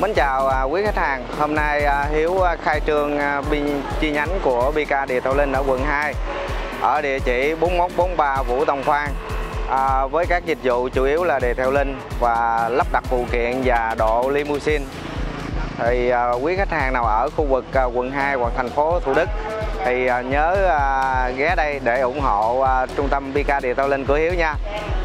Mến chào quý khách hàng. Hôm nay Hiếu khai trương chi nhánh của BK Địa Thao Linh ở quận 2 ở địa chỉ 4143 Vũ Tòng Khoan, với các dịch vụ chủ yếu là đề thao linh và lắp đặt phụ kiện và độ limousine. Thì quý khách hàng nào ở khu vực quận 2 hoặc thành phố Thủ Đức thì nhớ ghé đây để ủng hộ trung tâm BK Địa Thao Linh của Hiếu nha.